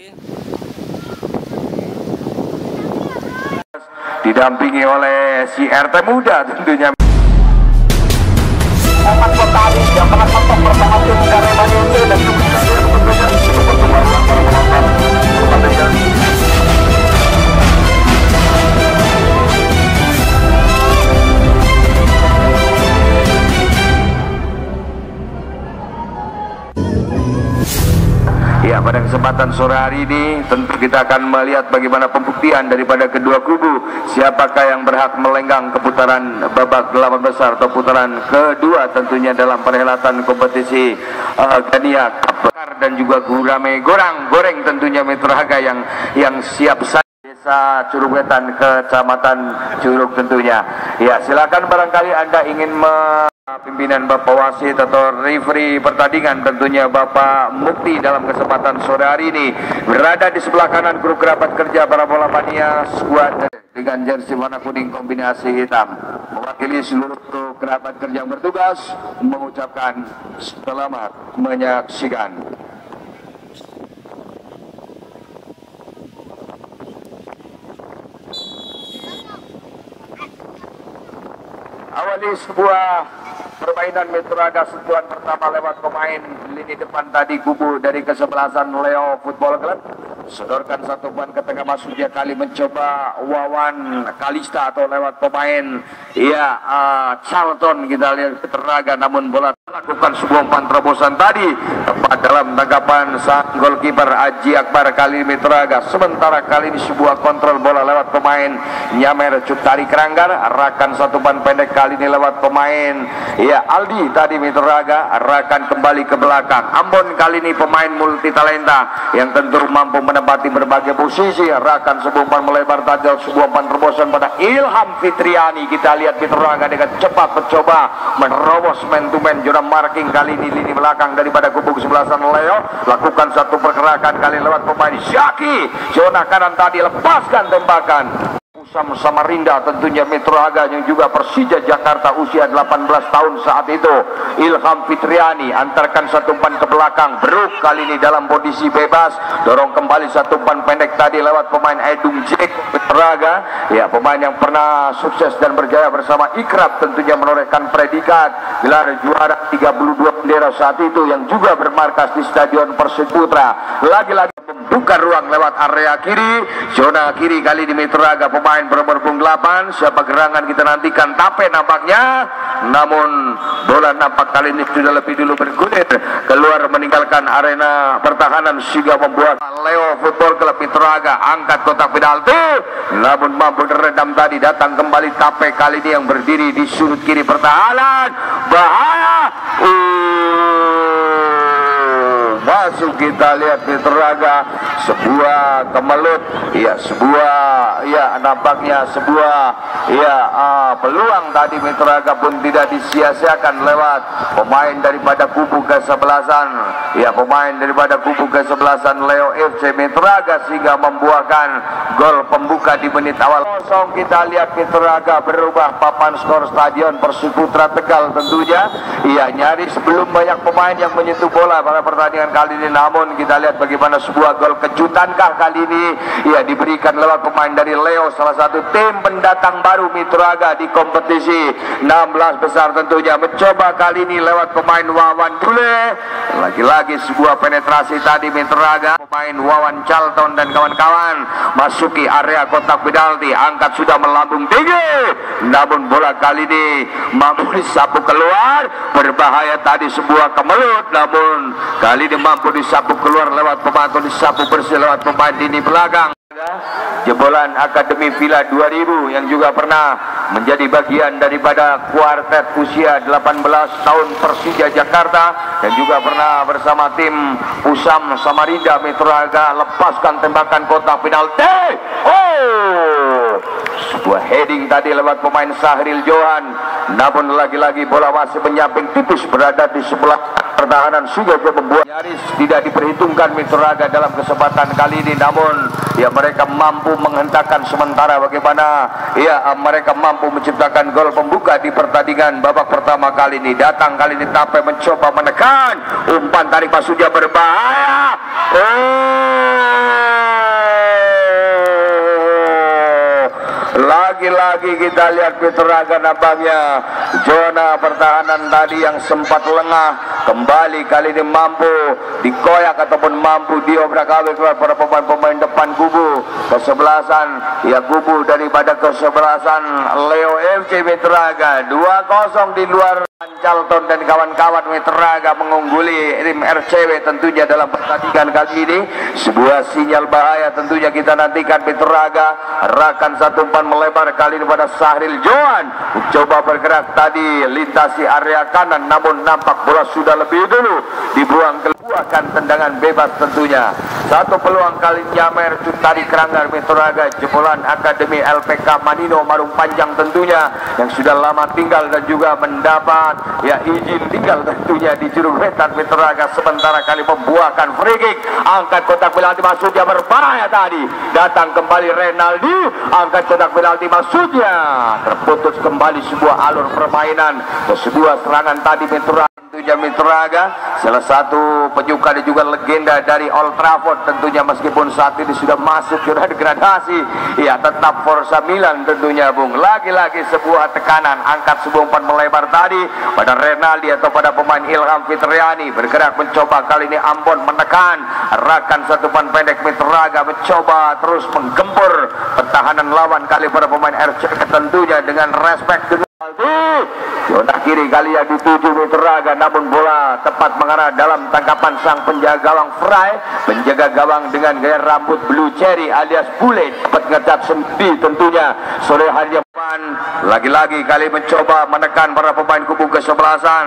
didampingi oleh si RT muda tentunya. Yang pernah kontak bersama tim Karemani dan ya, pada kesempatan sore hari ini tentu kita akan melihat bagaimana pembuktian daripada kedua kubu, siapakah yang berhak melenggang ke putaran babak 8 besar atau putaran kedua tentunya dalam perhelatan kompetisi Gania Cup dan juga gurame goreng tentunya Mitra Haga yang siap saja. Desa Curug Wetan, Kecamatan Curug tentunya. Ya, silakan barangkali Anda ingin pimpinan Bapak wasit atau referee pertandingan tentunya Bapak Mukti dalam kesempatan sore hari ini berada di sebelah kanan grup kerabat kerja para bola mania skuad dengan jersey warna kuning kombinasi hitam, mewakili seluruh grup kerabat kerja yang bertugas mengucapkan selamat menyaksikan. Awali sebuah permainan Metro Haga, sentuhan pertama lewat pemain lini depan tadi kubu dari kesebelasan Leo Football Club. Sodorkan satu ban ke tengah, masuk dia kali mencoba Wawan Kalista atau lewat pemain Charlton, kita lihat Metro Haga, namun bola lakukan sebuah umpan terobosan tadi tepat dalam tanggapan sang golkiper Aji Akbar kali Metro Haga. Sementara kali ini sebuah kontrol bola lewat pemain Nyamer Cutari Keranggar, arahkan satu ban pendek kali ini lewat pemain Aldi tadi Metro Haga, arahkan kembali ke belakang. Ambon kali ini pemain multi talenta yang tentu mampu menempati berbagai posisi, arahkan sebuah umpan melebar tajam, sebuah umpan terobosan pada Ilham Fitriani. Kita lihat Metro Haga dengan cepat mencoba menerobos man to man zona marking kali ini lini belakang daripada kubu kesebelasan Leo, lakukan satu pergerakan kali lewat pemain Syaki, zona kanan tadi lepaskan tembakan. Usam Samarinda tentunya Metro Haga yang juga Persija Jakarta usia 18 tahun saat itu. Ilham Fitriani antarkan satu umpan ke belakang, Bruk kali ini dalam posisi bebas, dorong kembali satu umpan pendek tadi lewat pemain Edung Jack Metro Haga, ya pemain yang pernah sukses dan berjaya bersama Ikrab tentunya menorehkan predikat gelar juara 32 bendera saat itu yang juga bermarkas di Stadion Persiputra. Lagi-lagi membuka ruang lewat area kiri, zona kiri kali di Metro Haga pemain bernomor 8. Siapa gerangan kita nantikan, Tape nampaknya, namun bola nampak kali ini sudah lebih dulu bergulir keluar meninggalkan arena pertahanan sehingga membuat Leo Football Club Metro Haga angkat kotak penalti, namun mampu diredam tadi. Datang kembali Tape kali ini yang berdiri di sudut kiri pertahanan, bahaya. Masuk, kita lihat Metro Haga sebuah kemelut, nampaknya sebuah peluang tadi Metro Haga pun tidak disia-siakan lewat pemain daripada kubu kesebelasan, pemain daripada kubu kesebelasan Leo FC Metro Haga sehingga membuahkan gol pembuka di menit awal. Kosong, kita lihat Metro Haga berubah papan skor Stadion Persiputra Tegal tentunya. Nyaris sebelum banyak pemain yang menyentuh bola pada pertandingan kali ini, namun kita lihat bagaimana sebuah gol kejutankah kali ini diberikan lewat pemain dari Leo, salah satu tim pendatang baru Metro Haga di kompetisi 16 besar tentunya. Mencoba kali ini lewat pemain Wawan Dule, lagi-lagi sebuah penetrasi tadi Metro Haga, pemain Wawan Charlton dan kawan-kawan masuki area kotak penalti, angkat sudah melambung tinggi, namun bola kali ini mampu disapu keluar. Berbahaya tadi sebuah kemelut, namun kali ini mampu disapu keluar lewat pemain, atau disapu bersih lewat pemain lini belakang. Jebolan Akademi Villa 2000 yang juga pernah menjadi bagian daripada kuartet usia 18 tahun Persija Jakarta dan juga pernah bersama tim Usam Samarinda Metro Haga, lepaskan tembakan kotak penalti. Sebuah heading tadi lewat pemain Sahril Johan, namun lagi-lagi bola masih menyamping tipis berada di sebelah pertahanan sehingga membuat nyaris tidak diperhitungkan Metro Haga dalam kesempatan kali ini. Namun mereka mampu menghentakkan sementara bagaimana mereka mampu menciptakan gol pembuka di pertandingan babak pertama kali ini. Datang kali ini Tape mencoba menekan, umpan tarik masuknya berbahaya. Lagi-lagi kita lihat Petraga nampaknya zona pertahanan tadi yang sempat lengah kembali kali ini mampu dikoyak ataupun mampu diobrak-abrik keluar para pemain-pemain depan kubu kesebelasan ya kubu daripada kesebelasan Leo FC Petraga 2-0 di luar. Charlton dan kawan-kawan Petraga mengungguli tim RCW tentunya dalam pertandingan kali ini. Sebuah sinyal bahaya tentunya kita nantikan. Petraga arahkan satu umpan melebar kali ini pada Sahril Johan, coba bergerak tadi lintasi area kanan, namun nampak bola sudah lebih dulu dibuang keluarkan tendangan bebas tentunya. Satu peluang kali Nyamer tadi keranggar Petraga, jebolan Akademi LPK Manino Marung Panjang tentunya yang sudah lama tinggal dan juga mendapat ya izin tinggal tentunya di juru wetan Petraga. Sementara kali membuahkan free kick, angkat kotak penalti maksudnya berbahaya tadi, datang kembali Renaldi, angkat kotak penalti maksudnya terputus kembali sebuah alur permainan, sebuah serangan tadi Petraga. Tentunya Petraga salah satu penyuka dan juga legenda dari Old Trafford tentunya, meskipun saat ini sudah masuk zona degradasi ya tetap Forza Milan tentunya Bung. Lagi-lagi sebuah tekanan, angkat sebuah umpan melebar tadi pada Renaldi atau pada pemain Ilham Fitriani, bergerak mencoba kali ini Ambon menekan, arahkan satu umpan pendek Petraga mencoba terus menggempur pertahanan lawan kali pada pemain RCW tentunya dengan respect dengan zona kiri kali yang dituju Petraga, namun bola tepat mengarah dalam tangkapan sang penjaga gawang Fry, penjaga gawang dengan gaya rambut blue cherry alias bule, dapat ngecat sendi tentunya sore hari depan. Lagi-lagi kali mencoba menekan para pemain kubu kesebelasan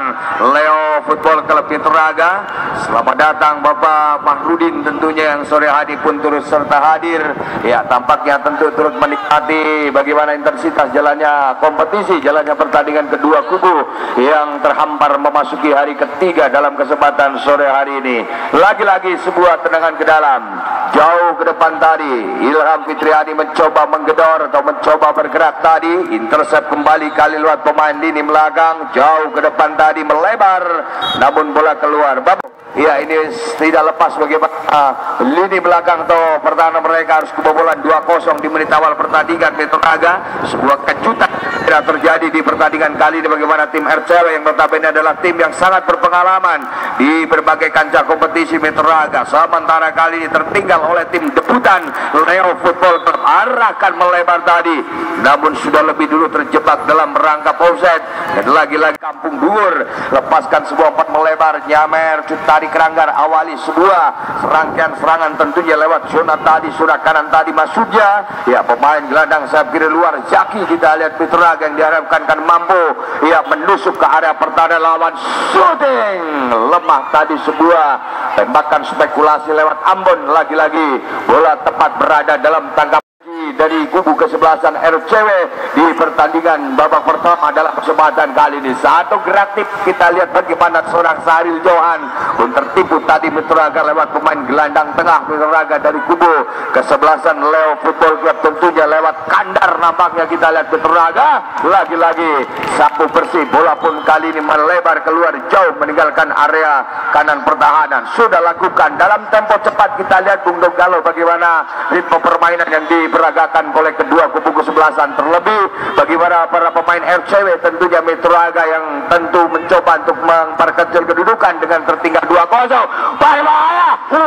Leo Football Club Petraga. Selamat datang Bapak Fahrudin tentunya yang sore hari pun turut serta hadir ya, tampaknya tentu turut menikmati bagaimana intensitas jalannya kompetisi, jalannya pertandingan kedua kubu yang terhampar memasuki hari ketiga dalam kesempatan sore hari ini. Lagi-lagi sebuah tendangan ke dalam, jauh ke depan tadi Ilham Fitriani mencoba menggedor atau mencoba bergerak tadi, intercept kembali kali lewat pemain lini belakang, jauh ke depan tadi melebar, namun bola keluar. Ya, ini tidak lepas bagaimana lini belakang atau pertahanan mereka harus kebobolan 2-0 di menit awal pertandingan Petraga. Sebuah kejutan tidak terjadi di pertandingan kali ini, bagaimana tim RCW yang notabene adalah tim yang sangat berpengalaman di berbagai kancah kompetisi Petraga, sementara kali ini tertinggal oleh tim debutan Leo Football Club, arahkan melebar tadi namun sudah lebih dulu terjebak dalam rangkap offside. Dan lagi-lagi Kampung Dhuwur lepaskan sebuah umpan melebar, Nyamer tadi keranggar awali sebuah serangkaian serangan tentunya lewat zona tadi, zona kanan tadi maksudnya ya pemain gelandang sayap kiri luar Zaki. Kita lihat Petraga yang diharapkan kan mampu ya menusuk ke area pertahanan lawan, shooting lemah tadi, sebuah tembakan spekulasi lewat Ambon. Lagi-lagi bola tepat berada dalam tangkap dari kubu kesebelasan RCW di pertandingan babak pertama dalam kesempatan kali ini. Satu gerak tip kita lihat bagaimana seorang Sahril Johan pun tertipu tadi Petraga lewat pemain gelandang tengah Petraga dari kubu kesebelasan Leo Football Club tentunya lewat kandar. Nampaknya kita lihat Petraga lagi-lagi sapu bersih, bola pun kali ini melebar keluar jauh meninggalkan area kanan pertahanan. Sudah lakukan dalam tempo cepat. Kita lihat Bung Donggalo bagaimana ritme permainan yang diperagakan oleh kedua kubu kesebelasan, terlebih bagaimana para pemain RCW tentunya Petraga yang tentu mencoba untuk memperkecil kedudukan dengan tertinggal 2-0. Bahaya,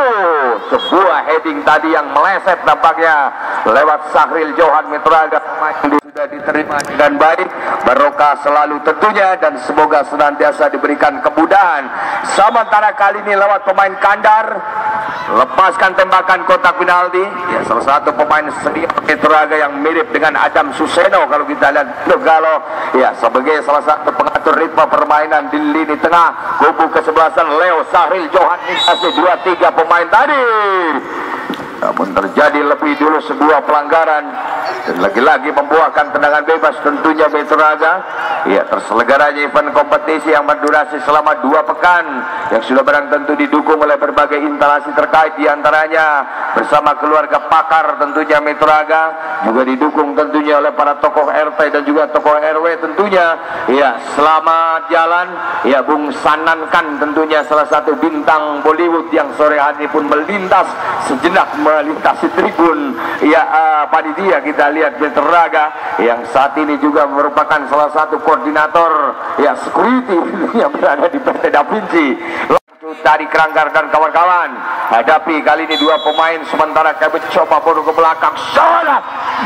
sebuah heading tadi yang meleset nampaknya lewat Sahril Johan Petraga, sudah diterima dengan baik, barokah selalu tentunya dan semoga senantiasa diberikan kemudahan. Sementara kali ini lewat pemain kandar, lepaskan tembakan kotak penalti ya, salah satu pemain senior Petraga yang mirip dengan Adam Suseno kalau kita lihat Donggalo ya, sebagai salah satu pengatur ritme permainan di lini tengah kubu kesebelasan Leo. Sahril Johan kasih 2-3 pemain tadi, namun terjadi lebih dulu sebuah pelanggaran dan lagi-lagi membuahkan tendangan bebas tentunya Petraga. ya terselenggaranya event kompetisi yang berdurasi selama 2 pekan yang sudah barang tentu didukung oleh berbagai instalasi terkait, diantaranya bersama keluarga pakar tentunya Metroraga, juga didukung tentunya oleh para tokoh RT dan juga tokoh RW tentunya. Ya, selamat jalan ya Bung Sanankan, tentunya salah satu bintang Bollywood yang sore hari pun melintas sejenak melintasi tribun ya panitia. Kita lihat Metroraga yang saat ini juga merupakan salah satu koordinator ya security yang berada di PT Da Vinci. Dari Keranggar dan kawan-kawan hadapi kali ini 2 pemain, sementara kami coba bola ke belakang, salah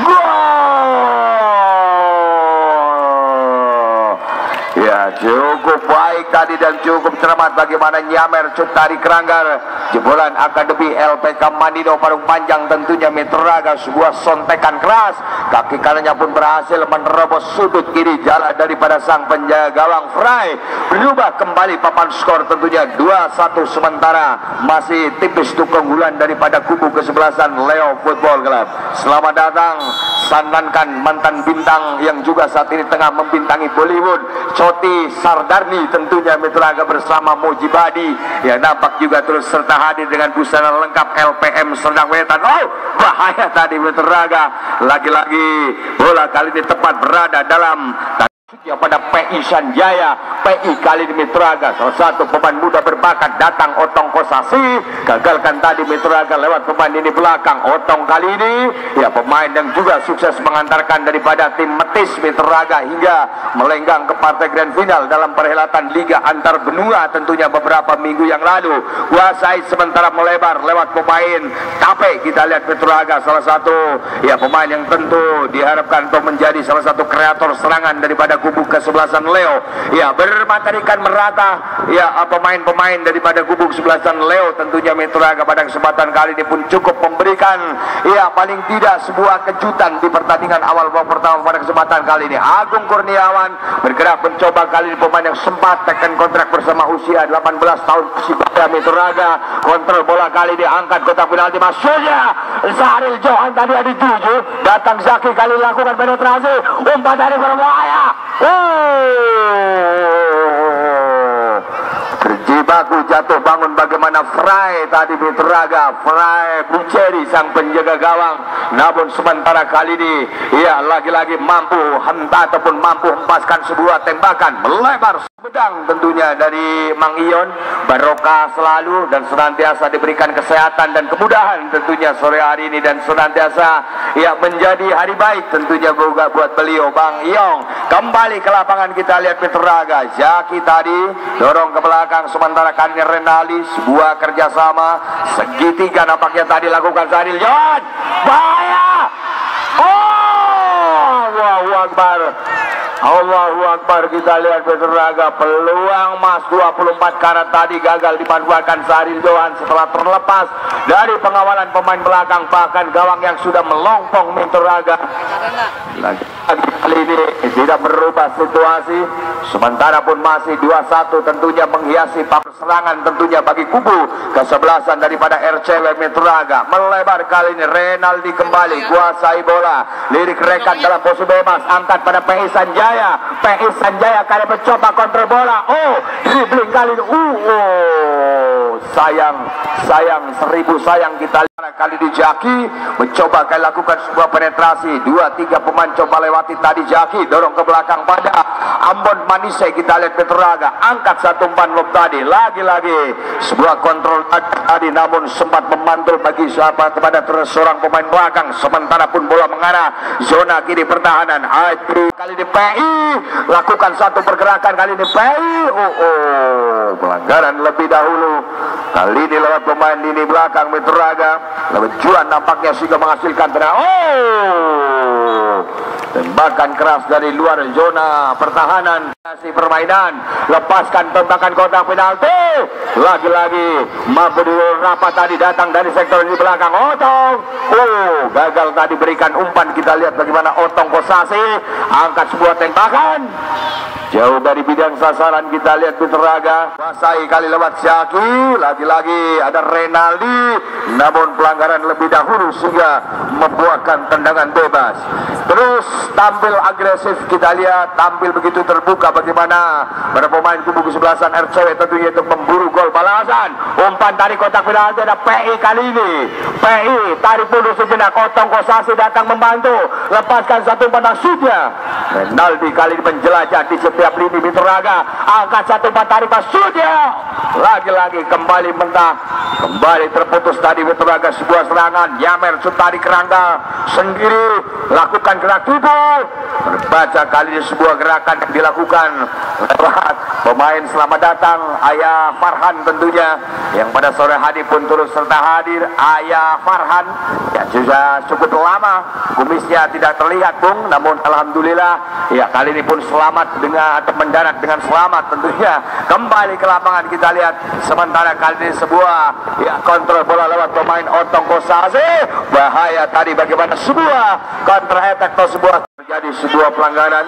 gol. Ya, cukup baik tadi dan cukup cermat bagaimana Nyamer Cut dari Keranggar. Jebolan Akademi LPK Mandido Parung Panjang tentunya Metroraga, sebuah sontekan keras, kaki kanannya pun berhasil menerobos sudut kiri jalan daripada sang penjaga gawang Fry. Berubah kembali papan skor tentunya 2-1, sementara masih tipis untuk keunggulan daripada kubu kesebelasan Leo Football Club. Selamat datang Sanankan, mantan bintang yang juga saat ini tengah membintangi Bollywood, Coti Sardarni tentunya Metroraga bersama Mojibadi yang nampak juga terus serta hadir dengan busana lengkap LPM Serdang Wetan. Oh, bahaya tadi Metroraga, lagi-lagi bola kali ini tepat berada dalam pada PI Sanjaya. PI kali ini Metroraga, salah satu pemain muda berbakat datang Otong Kosasi, gagalkan tadi Metroraga lewat pemain ini belakang. Otong kali ini ya pemain yang juga sukses mengantarkan daripada tim Metis Metroraga hingga melenggang ke partai grand final dalam perhelatan Liga Antar Benua tentunya beberapa minggu yang lalu. Kuasai sementara melebar lewat pemain Tape. Kita lihat Metroraga salah satu ya pemain yang tentu diharapkan untuk menjadi salah satu kreator serangan daripada kubu kesebelasan Leo. Ya, bermaterikan merata ya pemain-pemain daripada kubu kesebelasan Leo tentunya Metroraga pada kesempatan kali ini pun cukup memberikan ya paling tidak sebuah kejutan di pertandingan awal babak pertama pada kesempatan kali ini. Agung Kurniawan bergerak mencoba kali ini pemain yang sempat tekan kontrak bersama usia 18 tahun Persibaya Metroraga. Kontrol bola kali ini angkat kotak penalti, masuknya Zahril Johan tadi ada 7, datang Zaki kali lakukan penetrasi, umpan dari berbahaya. Terjibaku jatuh bangun bagaimana Fry tadi Metroraga, Fry Buceri sang penjaga gawang, namun sementara kali ini ia lagi-lagi mampu hentak ataupun mampu hempaskan sebuah tembakan melebar pedang tentunya dari Mang Ion. Barokah selalu dan senantiasa diberikan kesehatan dan kemudahan tentunya sore hari ini, dan senantiasa ya menjadi hari baik tentunya juga buat beliau Bang Iong. Kembali ke lapangan kita lihat Metroraga, Zaki tadi dorong ke belakang, sementara kali Renali sebuah kerjasama segitiga nampaknya tadi lakukan Zahril Johan, bahaya. Allahu Akbar, Allahu Akbar. Kita lihat Metroraga, peluang emas 24 karat tadi gagal dimanfaatkan Zahril Johan setelah terlepas dari pengawalan pemain belakang, bahkan gawang yang sudah melompong Metroraga. Lagi kali ini tidak merubah situasi, sementara pun masih 2-1 tentunya menghiasi papan serangan tentunya bagi kubu kesebelasan daripada RCW Metroraga. Melebar kali ini Renaldi kembali kuasai bola, lirik rekan dalam posisi bebas, angkat pada PI Sanjaya. PI Sanjaya kali mencoba kontrol bola, dribbling kali ini, sayang seribu sayang. Kita lihat kali di Jaki mencoba kali lakukan sebuah penetrasi, 2-3 pemain coba lewati tadi. Jaki dorong ke belakang pada Ambon Manise. Kita lihat Metroraga angkat satu umpan lob tadi, lagi-lagi sebuah kontrol tadi, namun sempat memantul bagi siapa kepada seorang pemain belakang, sementara pun bola mengarah zona kiri pertahanan. Kali ini PI lakukan satu pergerakan, kali ini PI pelanggaran lebih dahulu kali ini lewat pemain ini belakang Metroraga. Lewat Juan nampaknya sehingga menghasilkan tembakan keras dari luar zona pertahanan. permainan, lepaskan tembakan kotak penalti, lagi-lagi mampu rapat tadi datang dari sektor di belakang Otong. Gagal tadi berikan umpan. Kita lihat bagaimana Otong Kosasi angkat sebuah tembakan jauh dari bidang sasaran. Kita lihat Piteraga kuasai kali lewat Syaki, lagi-lagi ada Renaldi, namun pelanggaran lebih dahulu sehingga membuahkan tendangan bebas. Terus tampil agresif, kita lihat tampil begitu terbuka bagaimana para pemain kubu kesebelasan RCW tentunya untuk memburu gol balasan. Umpan dari kotak penalti ada PI kali ini. PI tarik mundur sejenak, Otong Kosasi datang membantu, lepaskan satu umpan Sudya. Renaldi kali ini menjelajah di setiap lini Piteraga, angkat satu umpan tarik Sudya. Lagi-lagi kembali mentah, kembali terputus tadi Piteraga sebuah serangan. Yamer Sutari Kerangga sendiri lakukan gerak tubuh, terbaca kali ini sebuah gerakan yang dilakukan lewat pemain selamat datang Ayah Farhan tentunya, yang pada sore hari pun turut serta hadir. Ayah Farhan yang sudah cukup lama kumisnya tidak terlihat Bung, namun alhamdulillah ya kali ini pun selamat dengan mendarat dengan selamat tentunya kembali ke lapangan. Kita lihat sementara kali ini sebuah ya kontrol bola lewat pemain Otong Kosasi, bahaya tadi bagaimana sebuah counter attack atau sebuah terjadi sebuah pelanggaran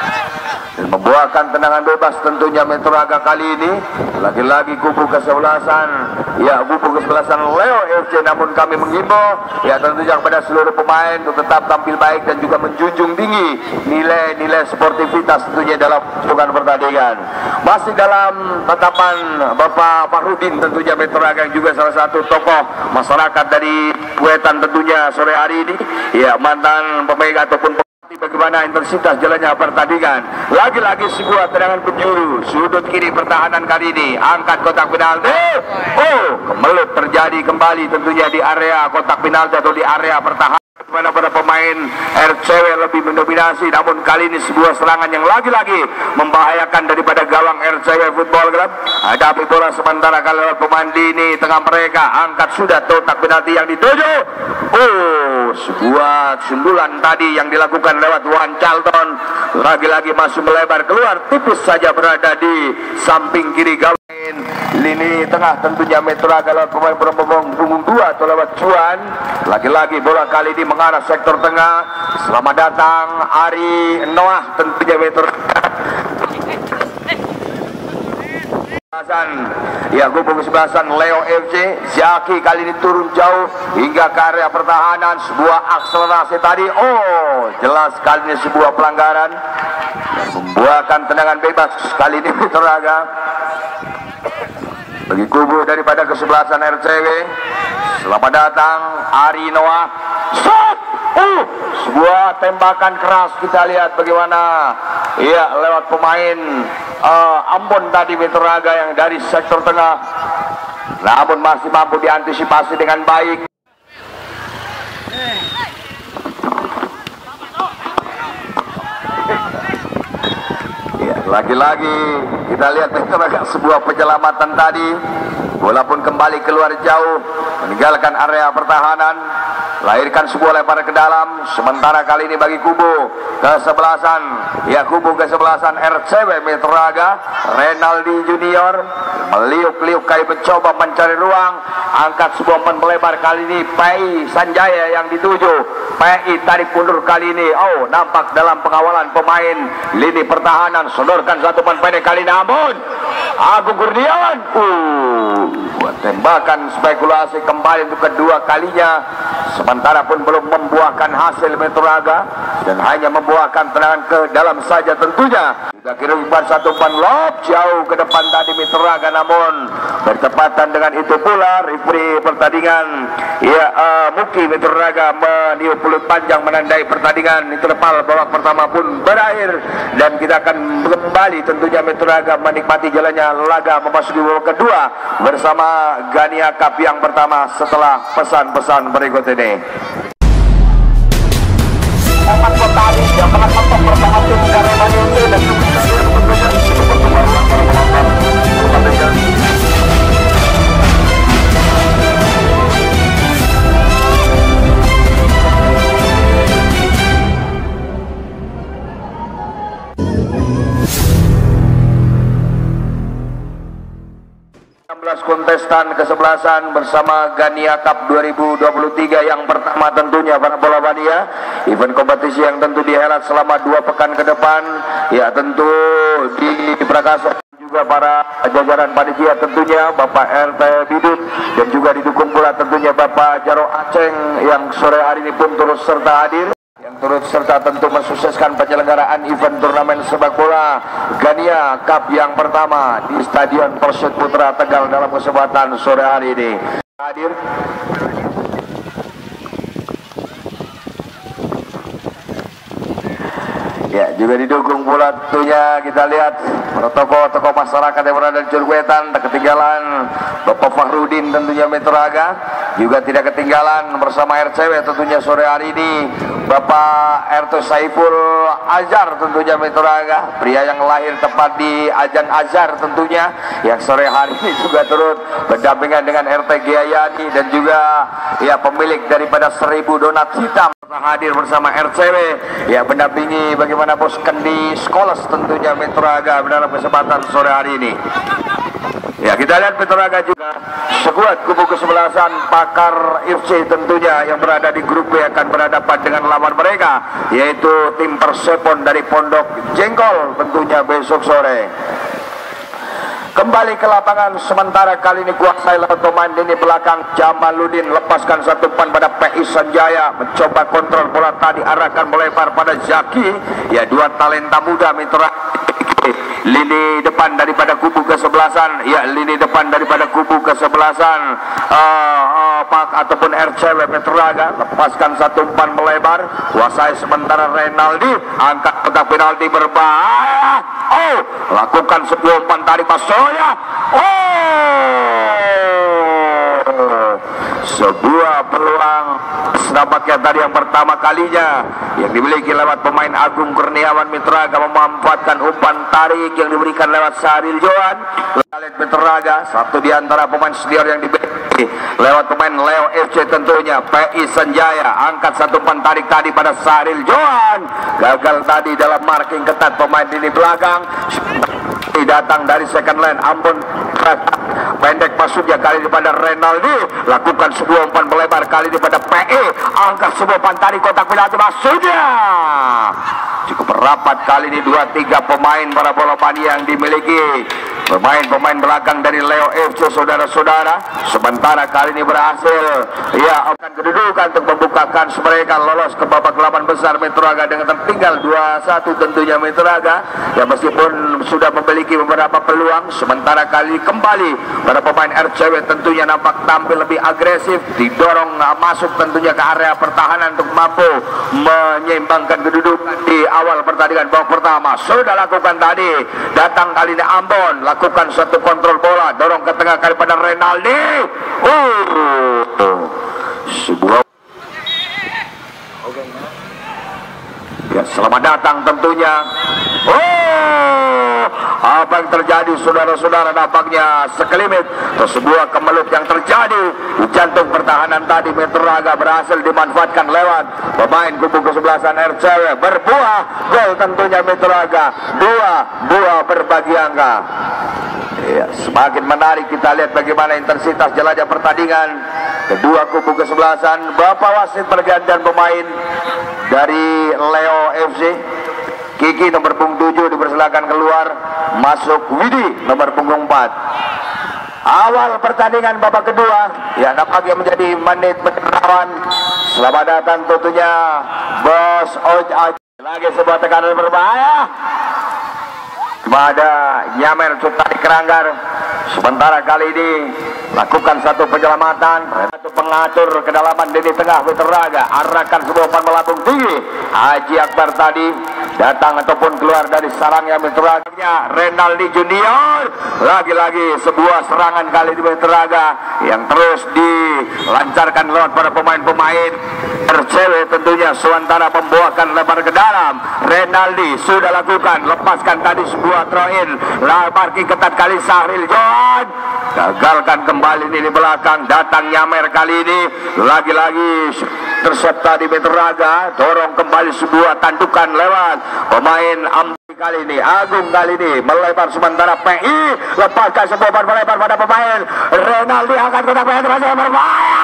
dan membuahkan tendangan bebas tentunya Piteraga kali ini. Lagi-lagi kubu kesebelasan ya kubu kesebelasan Leo FC, namun kami menghimbau ya tentunya kepada seluruh pemain untuk tetap tampil baik dan juga menjunjung tinggi nilai-nilai sportivitas tentunya dalam bukan pertandingan. Masih dalam tatapan Bapak Fahrudin tentunya Piteraga yang juga salah satu tokoh masyarakat dari Wetan tentunya sore hari ini ya, mantan pemain ataupun bagaimana intensitas jalannya pertandingan. Lagi-lagi sebuah tendangan penjuru sudut kiri pertahanan kali ini, angkat kotak penalti. Kemelut terjadi kembali tentunya di area kotak penalti atau di area pertahanan, dimana para pemain RCW lebih mendominasi, namun kali ini sebuah serangan yang lagi-lagi membahayakan daripada gawang RCW Football Club. Hadapi bola sementara kali lewat pemain lini tengah mereka, angkat sudah kotak penalti yang dituju. Sebuah sundulan tadi yang dilakukan lewat Wan Charlton, lagi-lagi masuk melebar keluar, tipis saja berada di samping kiri gawang lini tengah tentunya Piteraga lewat pemain punggung 2 atau lewat Cuan. Lagi-lagi bola kali ini mengarah sektor tengah. Selamat datang Ari Noah tentunya Piteraga. Ya kubu kesebelasan Leo FC, Zaki kali ini turun jauh hingga ke area pertahanan, sebuah akselerasi tadi. Jelas kali ini sebuah pelanggaran membuahkan tendangan bebas kali ini Piteraga bagi kubu daripada kesebelasan RCW. Selamat datang Ari Noah. Sebuah tembakan keras, kita lihat bagaimana ya lewat pemain Ambon tadi Piteraga yang dari sektor tengah, namun masih mampu diantisipasi dengan baik. Ya, lagi-lagi kita lihat Piteraga sebuah penyelamatan tadi, bola pun kembali keluar jauh meninggalkan area pertahanan, lahirkan sebuah lemparan ke dalam. Sementara kali ini bagi kubu kesebelasan ya kubu kesebelasan RCW Piteraga, Renaldi Junior meliuk-liuk kali mencoba mencari ruang, angkat sebuah umpan melebar kali ini PI Sanjaya yang dituju. PI tarik mundur kali ini, nampak dalam pengawalan pemain lini pertahanan, sodorkan satu umpan pendek kali ini, namun Agung Kurniawan buat tembakan spekulasi kembali untuk kedua kalinya, sementara pun belum membuahkan hasil Piteraga dan hanya membuahkan tendangan ke dalam saja tentunya. Sudah kirimkan satu umpan lob jauh ke depan tadi Piteraga, namun bertepatan dengan itu pula referee pertandingan ya Muki Piteraga meniup peluit panjang menandai pertandingan interval babak pertama pun berakhir, dan kita akan kembali tentunya Piteraga menikmati jalannya laga memasuki babak kedua bersama Gania Cup yang pertama setelah pesan-pesan berikut ini. Empat petani yang menangkap bersama tim Karemani United dan juga stand kesebelasan bersama Gania Cup 2023 yang pertama tentunya para bola mania. Event kompetisi yang tentu dihelat selama 2 pekan ke depan. Ya tentu di Prakasa juga para jajaran panitia tentunya Bapak RT Bidut dan juga didukung pula tentunya Bapak Jaro Aceng yang sore hari ini pun turut serta hadir, yang turut serta tentu mensukseskan penyelenggaraan event turnamen sepak bola Gania Cup yang pertama di Stadion Persib Putra Tegal dalam kesempatan sore hari ini. Hadir ya, juga didukung pula tentunya kita lihat tokoh-tokoh masyarakat yang berada di Curwetan. Tak ketinggalan Bapak Fakhrudin tentunya Metraga, juga tidak ketinggalan bersama RCW tentunya sore hari ini Bapak RT Saiful Azhar tentunya Metraga, pria yang lahir tepat di Ajan Azhar tentunya, yang sore hari ini juga turut berdampingan dengan RT Giayani dan juga ya pemilik daripada 1000 donat hitam hadir bersama RCW ya mendampingi bagaimana bos Kendi Skoles tentunya Metraga dalam kesempatan sore hari ini. Ya, kita lihat Metraga juga sekuat kubu kesebelasan Pakar FC tentunya yang berada di grup B akan berhadapan dengan lawan mereka yaitu tim Persepon dari Pondok Jengkol tentunya besok sore. Kembali ke lapangan sementara kali ini kuasai lewat pemain lini belakang Jamaluddin, lepaskan satu umpan pada PI Sanjaya, mencoba kontrol bola tadi arahkan melebar pada Zaki. Ya, dua talenta muda Mitra lini depan daripada kubu kesebelasan, ya lini depan daripada kubu kesebelasan Pak ataupun RCW Metraga, lepaskan satu umpan melebar, kuasai sementara Renaldi, angkat kotak penalti berbahaya. Oh, lakukan sebuah umpan tarik Pasoya. Sebuah peluang nampaknya tadi yang pertama kalinya yang dimiliki lewat pemain Agung Kurniawan Metraga, memanfaatkan umpan tarik yang diberikan lewat Saril Johan. Lalit Metraga, satu di antara pemain senior yang diberi lewat pemain Leo FC tentunya PI Sanjaya, angkat satu umpan tarik tadi pada Saril Johan, gagal tadi dalam marking ketat pemain di belakang. Datang dari second line Ambon, pendek masuknya kali ini pada Renaldi, lakukan sebuah umpan melebar kali ini pada PE, angkat sebuah umpan tarik kotak penalti masuknya. Cukup rapat kali ini 2-3 pemain para bola mania yang dimiliki pemain belakang dari Leo FC saudara-saudara. Sementara kali ini berhasil ya akan kedudukan untuk membukakan mereka lolos ke babak 8 besar Metraga dengan tertinggal 2-1 tentunya Metraga ya, meskipun sudah memiliki beberapa peluang. Sementara kali kembali para pemain RCW tentunya nampak tampil lebih agresif, didorong masuk tentunya ke area pertahanan untuk mampu menyeimbangkan kedudukan di awal pertandingan babak pertama. Sudah lakukan tadi, datang kali ini Ambon, lakukan satu kontrol bola, dorong ke tengah kali pada Renaldi. Sebuah ya, selamat datang tentunya. Apa yang terjadi saudara-saudara, nampaknya sekelumit sebuah kemelut yang terjadi di jantung pertahanan tadi Metraga berhasil dimanfaatkan lewat pemain kubu kesebelasan RCW, berbuah gol tentunya Metraga, 2-2 berbagi angka. Ya, semakin menarik kita lihat bagaimana intensitas jelajah pertandingan kedua kubu kesebelasan. Bapak wasit pergantian pemain dari Leo FC, Kiki nomor punggung 7 dipersilakan keluar, masuk Widi nomor punggung 4. Awal pertandingan babak kedua ya nampaknya menjadi menit rawan. Selamat datang tentunya Bos Oj. Lagi sebuah tekanan berbahaya kepada Nyamer Cutari Keranggar. Sementara kali ini lakukan satu penyelamatan, satu pengatur kedalaman lini tengah Metraga, arahkan sebuah umpan melambung tinggi. Haji Akbar tadi datang ataupun keluar dari sarangnya Metraga. Renaldi Junior, lagi-lagi sebuah serangan kali di Metraga yang terus dilancarkan lewat para pemain-pemain RCW tentunya. Sementara membuahkan lebar ke dalam, Renaldi sudah lakukan, lepaskan tadi sebuah throw-in, marking ketat kali Sahril Johan, gagalkan kembali ini di belakang. Datang Nyamer kali ini, lagi-lagi terserta di Metraga, dorong kembali sebuah tandukan lewat pemain kali ini Agung kali ini melebar sementara PI lepaskan sebuah umpan melebar pada pemain Renaldi akan kotak penalti masih berbahaya.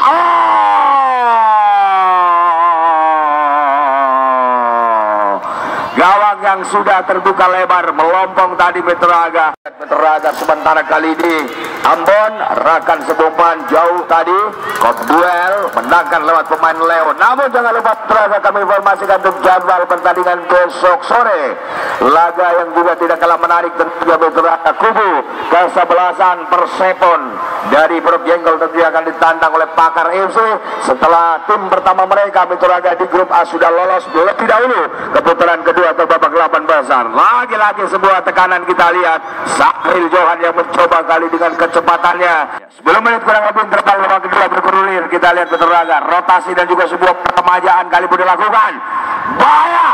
Gawang yang sudah terbuka lebar melompong tadi Meteor Aga sementara kali ini Ambon rakan sebumpan jauh tadi kop duel menangkan lewat pemain Leo. Namun jangan lupa Meteor Aga kami informasikan untuk jadwal pertandingan besok sore, laga yang juga tidak kalah menarik tentunya Meteor Aga kubu kesebelasan Persepon dari Perut Jenggol tentunya akan ditandang oleh Pakar FC setelah tim pertama mereka Meteor Aga di grup A sudah lolos lebih dahulu ke putaran kedua atau babak 8 besar. Lagi-lagi sebuah tekanan kita lihat Sahril Johan yang mencoba kali dengan kecepatannya. 10 menit kurang lebih terbang babak kedua bergulir. Kita lihat Meteor Aga rotasi dan juga sebuah peremajaan kali pun dilakukan. Bahaya.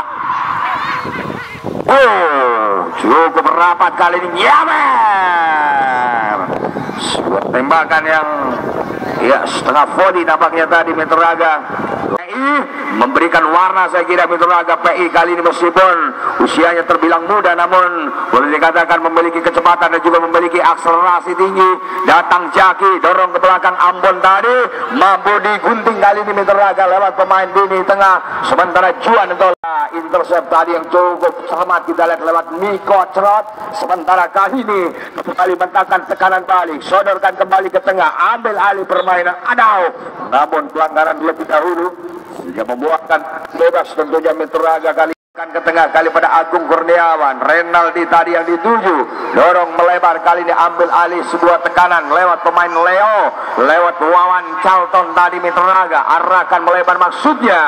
Cukup rapat kali ini Nyamer. Sebuah tembakan yang setengah volley nampaknya tadi Meteor Aga. PI memberikan warna saya kira Meteor Aga PI kali ini meskipun usianya terbilang muda namun boleh dikatakan memiliki kecepatan dan juga memiliki akselerasi tinggi. Datang Jaki dorong ke belakang Ambon tadi mampu digunting kali ini Meteor Aga lewat pemain Dini tengah sementara Juan untuk intercept tadi yang cukup cermat kita lihat lewat Miko Cerot. Sementara kali ini kembali mentakkan tekanan balik sodorkan kembali ke tengah ambil alih permainan Adau namun pelanggaran lebih dahulu sehingga membuatkan bebas tentunya Meteor Aga kali ke tengah kali pada Agung Kurniawan. Renaldi tadi yang dituju dorong melebar kali ini ambil alih sebuah tekanan lewat pemain Leo lewat Wawan Charlton tadi Meteor Aga arahkan melebar maksudnya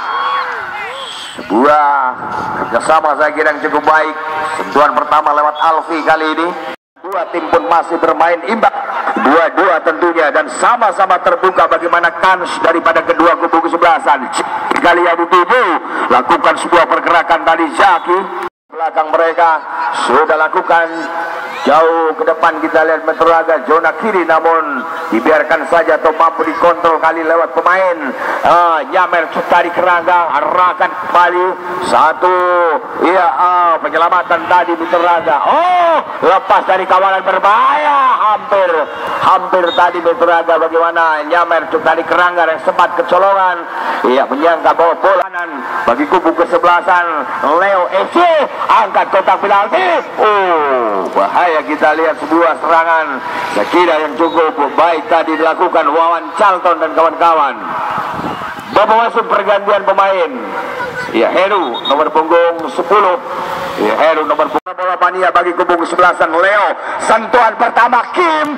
sebuah kerjasama saya kira yang cukup baik. Sentuhan pertama lewat Alfi kali ini. Dua tim pun masih bermain imbang 2-2 tentunya dan sama-sama terbuka bagaimana kans daripada kedua kubu kesebelasan. Kali yang dituju lakukan sebuah pergerakan tadi Zaki belakang mereka sudah lakukan jauh ke depan kita lihat Meteor Aga zona kiri namun dibiarkan saja atau mampu dikontrol kali lewat pemain Nyamer dari Kerangga arahkan kembali satu penyelamatan tadi Meteor Aga lepas dari kawanan berbahaya hampir tadi Meteor Aga bagaimana Nyamer dari Kerangga yang sempat kecolongan menyangka bahwa bola bagi kubu kesebelasan Leo FC angkat kotak penalti. Bahaya kita lihat sebuah serangan saya kira yang cukup baik tadi dilakukan Wawan Charlton dan kawan-kawan. Bapak masuk pergantian pemain Heru nomor punggung 10 Heru nomor punggung bola mania bagi kubu kesebelasan Leo. Sentuhan pertama Kim.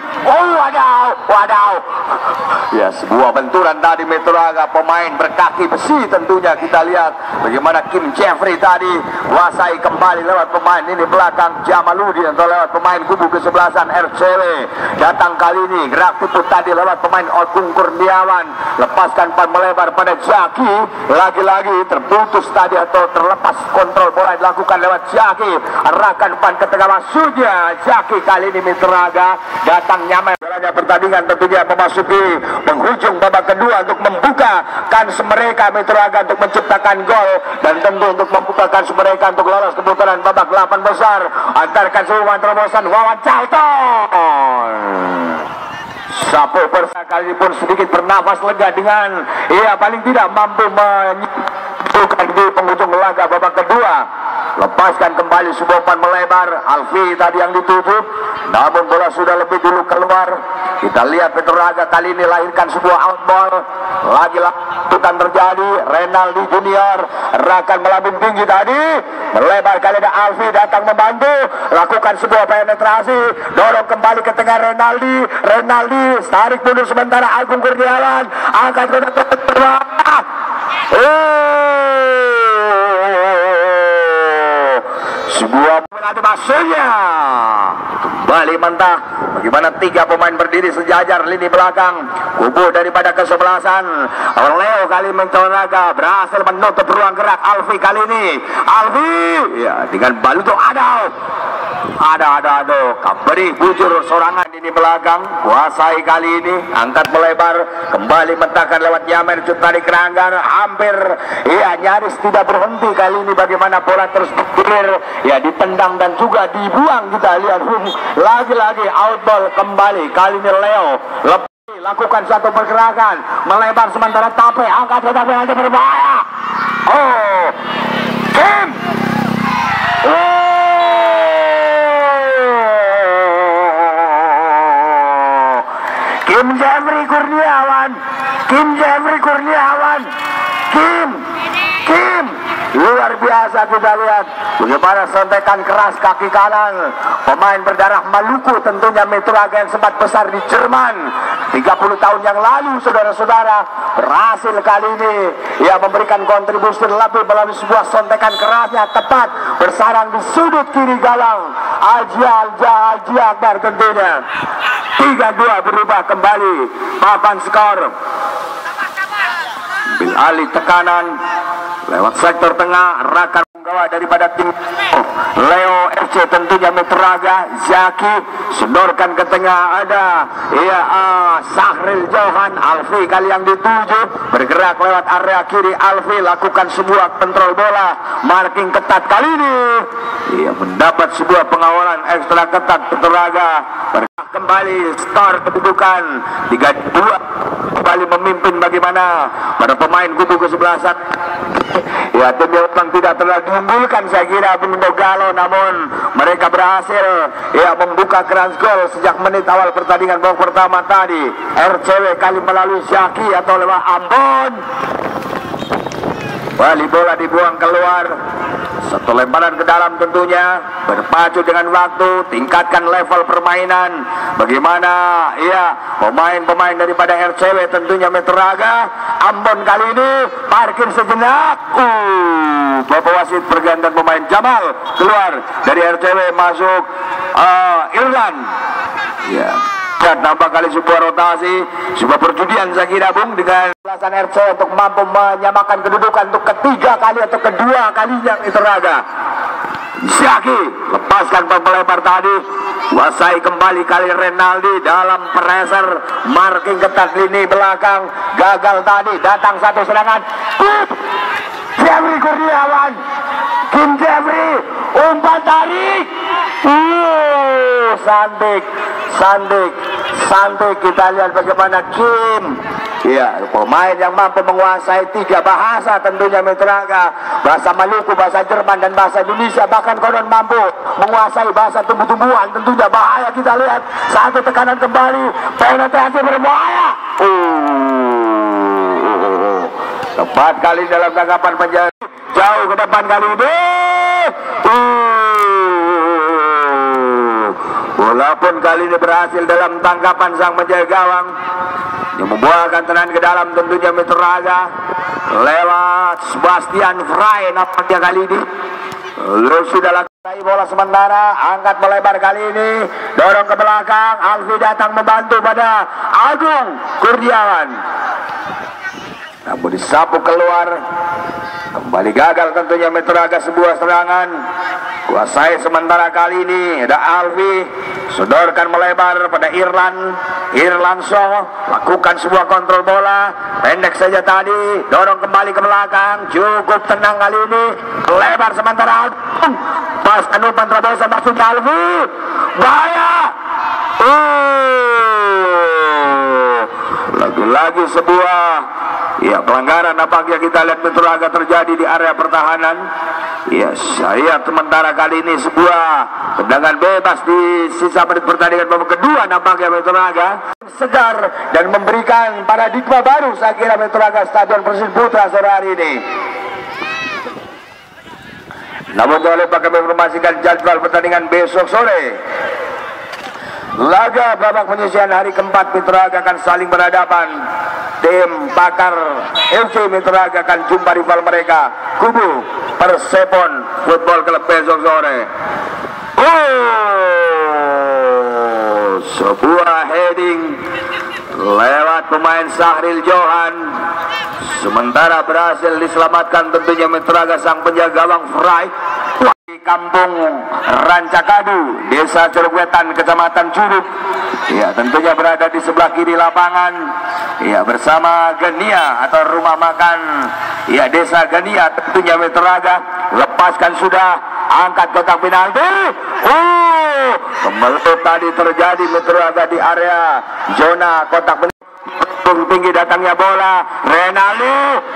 Wadaw. Sebuah benturan tadi Meteor Aga pemain berkaki besi tentunya kita lihat bagaimana Kim Jeffrey tadi kuasai kembali lewat pemain ini belakang Jamaludin atau lewat pemain kubu kesebelasan RCW. Datang kali ini gerak tuput tadi lewat pemain Agung Kurniawan lepaskan pan melebar pada Jaki lagi-lagi terputus tadi atau terlepas kontrol bola dilakukan lewat Jaki arahkan pan ke tengah maksudnya Jaki kali ini Meteor Aga datang Nyaman jalannya pertandingan tentunya memasuki penghujung babak kedua untuk membuka kans mereka Meteor Aga untuk menciptakan gol dan tentu untuk membuka kans mereka untuk lolos ke putaran babak 8 besar. Antarkan sebuah terobosan Wawan Charlton sapu bersama kali pun sedikit bernafas lega dengan paling tidak mampu menyebutkan di penghujung laga babak kedua. Lepaskan kembali sebuah umpan melebar Alfi tadi yang dituju namun bola sudah lebih dulu keluar. Kita lihat Meteor Aga kali ini lahirkan sebuah outball lagi-lagi bukan terjadi. Renaldi Junior rakan melambung tinggi tadi melebar kali ada Alfi datang membantu lakukan sebuah penetrasi dorong kembali ke tengah Renaldi tarik mundur sementara Agung Kurniawan angkat ke depan sebuah penalti maksudnya kembali mentah bagaimana tiga pemain berdiri sejajar lini belakang kubu daripada kesebelasan Leo kali Meteor Aga berhasil menutup ruang gerak Alfi kali ini dengan baluto Adau Aduh, kembali bujur sorangan ini belakang, kuasai kali ini, angkat melebar, kembali mentakkan lewat Yamer, cut tarik keranggan, hampir, ya nyaris tidak berhenti kali ini. Bagaimana bola terus bergulir, ya ditendang dan juga dibuang. Kita lihat lagi-lagi outball kembali, kali ini Leo lakukan satu pergerakan, melebar sementara Tape angkat tetapi ada berbahaya. Oh, Kim. Kim Jeffrey Kurniawan, Kim, luar biasa. Kita lihat bagaimana sontekan keras kaki kanan pemain berdarah Maluku, tentunya Metroaga yang sempat besar di Jerman 30 tahun yang lalu. Saudara-saudara, berhasil kali ini ia memberikan kontribusi lebih melalui sebuah sontekan kerasnya, tepat bersarang di sudut kiri gawang Haji Akbar. Tentunya 3-2 berubah kembali papan skor. Bil alih tekanan lewat sektor tengah, rakan penggawa daripada tim Leo FC tentunya Metroaga. Zaki sodorkan ke tengah, ada Sahril Johan, Alfi kali yang dituju, bergerak lewat area kiri. Alfi lakukan sebuah kontrol bola, marking ketat kali ini. Ia mendapat sebuah pengawalan ekstra ketat. Metroaga kembali skor kedudukan 3-2, kembali memimpin. Bagaimana pada pemain kubu kesebelasan, ya tim memang tidak terlalu diunggulkan saya kira Bung Dogalo, namun mereka berhasil membuka keran gol sejak menit awal pertandingan babak pertama tadi. RCW kali melalui Zaki atau lewat Ambon, bali bola dibuang keluar. Satu lemparan ke dalam tentunya, berpacu dengan waktu, tingkatkan level permainan. Bagaimana pemain-pemain daripada RCW tentunya Metroaga. Ambon kali ini parkir sejenak. Bapak wasit pergantian pemain, Jamal keluar dari RCW, masuk Irlan. Ya, nampak kali sebuah rotasi, sebuah perjudian saya kira Bung, dengan alasan RC untuk mampu menyamakan kedudukan untuk ketiga kali atau kedua kalinya Metroaga. Zaki lepaskan pelebar tadi, kuasai kembali kali Renaldi dalam pressure, marking ketat lini belakang, gagal tadi, datang satu serangan. Jeffrey Kurniawan, Kim Jeffrey, umpan tarik, santik. Kita lihat bagaimana Kim, pemain yang mampu menguasai 3 bahasa tentunya Metroaga, bahasa Maluku, bahasa Jerman, dan bahasa Indonesia. Bahkan konon mampu menguasai bahasa tumbuh-tumbuhan, tentunya bahaya. Kita lihat satu tekanan kembali, penetrasi berbahaya. Tepat kali dalam tangkapan penjara, jauh ke depan kali ini. Bola pun kali ini berhasil dalam tangkapan sang penjaga gawang, yang membuahkan tenan ke dalam tentunya Metroaga lewat Sebastian Frey. Nampaknya kali ini sudah lakukan bola sementara, angkat melebar kali ini, dorong ke belakang. Alfi datang membantu pada Agung Kurniawan, namun disapu keluar. Kembali gagal tentunya Metroaga sebuah serangan. Kuasai sementara kali ini, ada Alfi, sodorkan melebar pada Irlan Shaw, lakukan sebuah kontrol bola, pendek saja tadi, dorong kembali ke belakang, cukup tenang kali ini, lebar sementara, pas umpan terobosan maksudnya Alfi, bahaya. Lagi-lagi sebuah pelanggaran nampaknya kita lihat Metroaga terjadi di area pertahanan. Saya sementara kali ini sebuah tendangan bebas di sisa menit pertandingan babak kedua. Nampaknya Metroaga segar dan memberikan paradigma baru saya kira Metroaga Stadion Persib Putra sore hari ini. Namun jangan lupa kami informasikan jadwal pertandingan besok sore. Laga babak penyisihan hari keempat, Metroaga akan saling berhadapan. Tim Pakar FC Metroaga akan jumpa rival mereka, kubu Persepon Football Club besok sore. Sebuah heading lewat pemain Sahril Johan, sementara berhasil diselamatkan tentunya Metroaga sang penjaga gawang Fry. Kampung Rancakadu, Desa Curug Wetan, Kecamatan Curug. Ya, tentunya berada di sebelah kiri lapangan. Ya, bersama Genia atau rumah makan ya Desa Genia, tentunya Metraga. Lepaskan sudah, angkat kotak penalti. Kemelut tadi terjadi Metraga di area zona kotak penalti. Tinggi datangnya bola, Renaldi.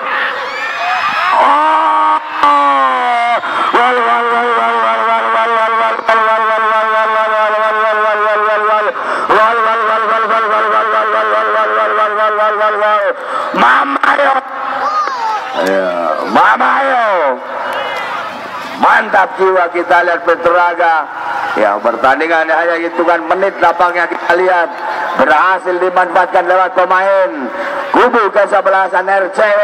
Mamayo, mantap jiwa kita lihat Metraga. Ya, pertandingan hanya hitungan menit lapangnya kita lihat berhasil dimanfaatkan lewat pemain kubu kesebelasan RCW.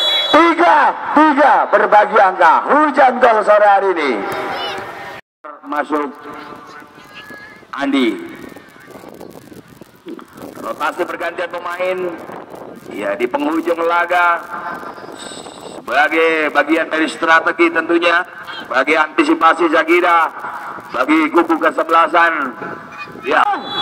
3-3 berbagi angka, hujan gol sore hari ini. Masuk Andi, rotasi pergantian pemain ya di penghujung laga sebagai bagian dari strategi, tentunya bagi antisipasi Zagira bagi kubu kesebelasan. Ya,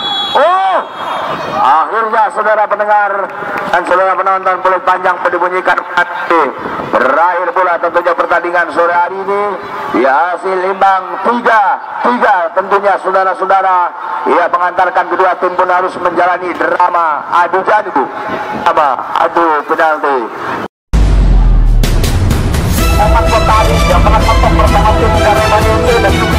akhirnya saudara pendengar dan saudara penonton, peluit panjang dibunyikan. Berakhir pula tentunya pertandingan sore hari ini. Ya, hasil imbang 3-3 tentunya saudara-saudara. Ya, mengantarkan kedua tim pun harus menjalani drama adu jadu, adu penalti. Empat kota yang menang bersama tim Garuda dan